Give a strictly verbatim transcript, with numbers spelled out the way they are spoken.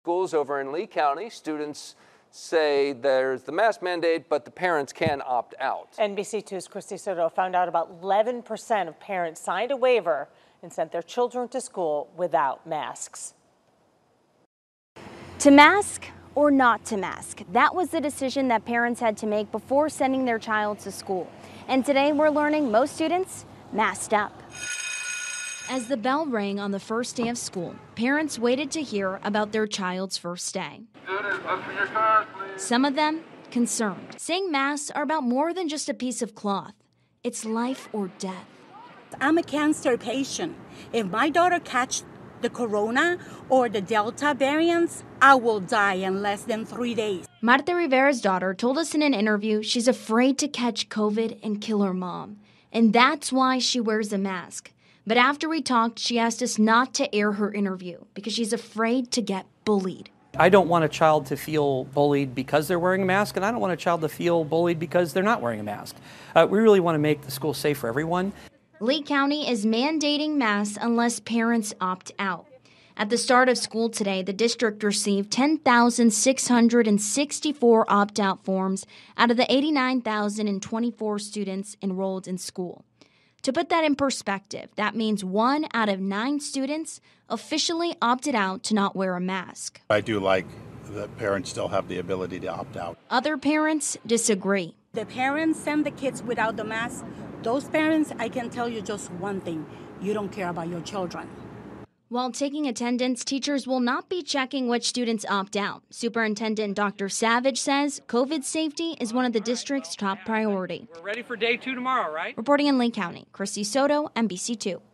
schools over in Lee County. Students say there's the mask mandate, but the parents can opt out. N B C two's Christy Soto found out about eleven percent of parents signed a waiver and sent their children to school without masks. To mask or not to mask, that was the decision that parents had to make before sending their child to school. And today we're learning most students masked up. As the bell rang on the first day of school, parents waited to hear about their child's first day. Students, look for your cars, please. Some of them concerned, saying masks are about more than just a piece of cloth. It's life or death. I'm a cancer patient. If my daughter catch the corona or the Delta variants, I will die in less than three days. Marta Rivera's daughter told us in an interview she's afraid to catch COVID and kill her mom. And that's why she wears a mask. But after we talked, she asked us not to air her interview because she's afraid to get bullied. I don't want a child to feel bullied because they're wearing a mask, and I don't want a child to feel bullied because they're not wearing a mask. Uh, we really want to make the school safe for everyone. Lee County is mandating masks unless parents opt out. At the start of school today, the district received ten thousand six hundred sixty-four opt-out forms out of the eighty-nine thousand twenty-four students enrolled in school. To put that in perspective, that means one out of nine students officially opted out to not wear a mask. I do like that parents still have the ability to opt out. Other parents disagree. The parents send the kids without the mask. Those parents, I can tell you just one thing. You don't care about your children. While taking attendance, teachers will not be checking which students opt out. Superintendent Doctor Savage says COVID safety is one of the district's top priority. We're ready for day two tomorrow, right? Reporting in Lee County, Christy Soto, N B C two.